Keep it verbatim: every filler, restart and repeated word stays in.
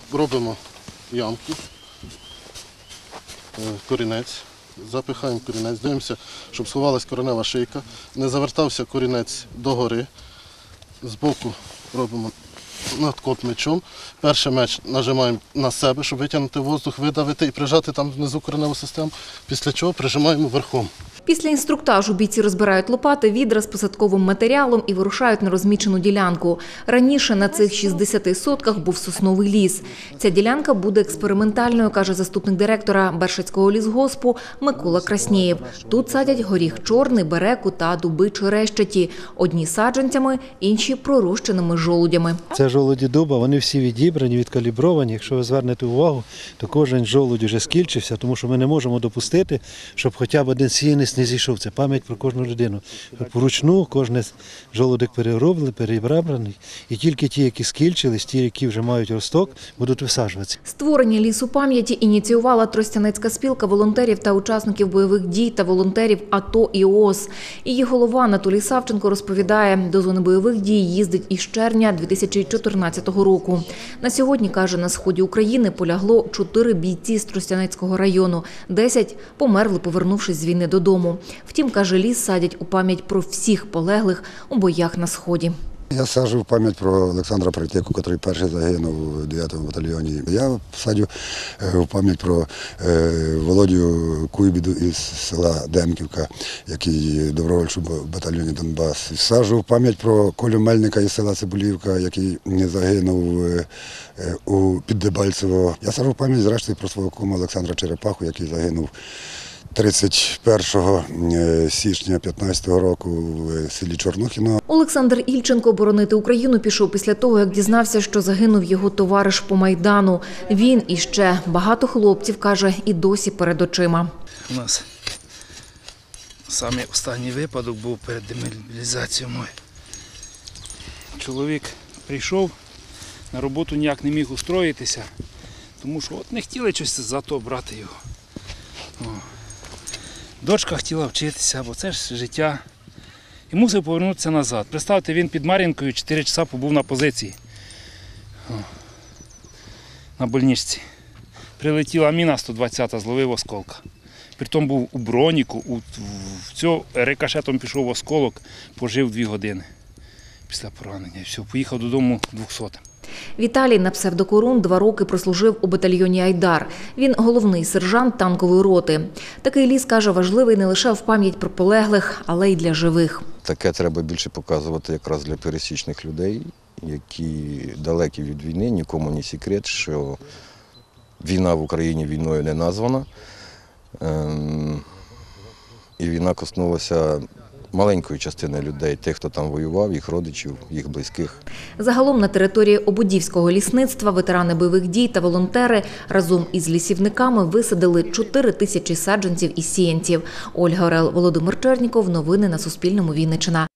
робимо ямку, корінець, запихаємо корінець, дивимося, щоб сховалась коренева шийка, не завертався корінець догори, збоку робимо надкоп мечом. Перший меч нажимаємо на себе, щоб витягнути воздух, видавити і прижати там внизу кореневу систему, після чого прижимаємо верхом. Після інструктажу бійці розбирають лопати, відра з посадковим матеріалом і вирушають на розмічену ділянку. Раніше на цих шістдесяти сотках був сосновий ліс. Ця ділянка буде експериментальною, каже заступник директора Бершацького лісгоспу Микола Краснєєв. Тут садять горіх чорний, береку та дуби черещаті. Одні саджанцями, інші пророщеними жолудями. Це жолуді дуба, вони всі відібрані, відкалібровані. Якщо ви звернете увагу, то кожен жолудь вже скільчився, тому що ми не можемо допустити, щоб хоча б один сіянець не зійшов. Це пам'ять про кожну людину. Поручну кожен жолудик перероблений, перебраний. І тільки ті, які скільчились, ті, які вже мають росток, будуть висаджуватися. Створення лісу пам'яті ініціювала Тростянецька спілка волонтерів та учасників бойових дій та волонтерів АТО і ООС. Її голова Анатолій Савченко розповідає, до зони бойових дій їздить із червня дві тисячі чотирнадцятого року. На сьогодні, каже, на сході України полягло чотири бійці з Тростянецького району. Десять померли, повернувшись з війни додому. Втім, каже, ліс садять у пам'ять про всіх полеглих у боях на сході. Я саджу в пам'ять про Олександра Притєку, який перший загинув у дев'ятому батальйоні. Я саджу в пам'ять про Володю Куйбіду із села Демківка, який в добровольчому батальйоні Донбас. Саджу в пам'ять про Колю Мельника із села Цибулівка, який загинув у Піддебальцево. Я саджу в пам'ять, зрештою, про свого кума Олександра Черепаху, який загинув тридцять першого січня п'ятнадцятого року в селі Чорнухіно. Олександр Ільченко боронити Україну пішов після того, як дізнався, що загинув його товариш по Майдану. Він і ще багато хлопців, каже, і досі перед очима. У нас самий останній випадок був перед демобілізацією. Чоловік прийшов, на роботу ніяк не міг устроїтися, тому що от не хотіли щось за то брати його. О. Дочка хотіла вчитися, бо це ж життя. І мусив повернутися назад. Представте, він під Мар'їнкою чотири часа побув на позиції. О. На больничці. Прилетіла міна сто двадцята, зловив осколка. Притом був у броніку, у, в цього рикошетом пішов в осколок, пожив дві години після поранення. І все, поїхав додому двохсотим. Віталій на псевдокорун два роки прослужив у батальйоні «Айдар». Він головний сержант танкової роти. Такий ліс, каже, важливий не лише в пам'ять про полеглих, але й для живих. Таке треба більше показувати якраз для пересічних людей, які далекі від війни, нікому не секрет, що війна в Україні війною не названа. І війна коснулася маленької частини людей, тих, хто там воював, їх родичів, їх близьких. Загалом на території Ободівського лісництва ветерани бойових дій та волонтери разом із лісівниками висадили чотири тисячі саджанців і сіянців. Ольга Орел, Володимир Черніков. Новини на Суспільному. Вінниччина.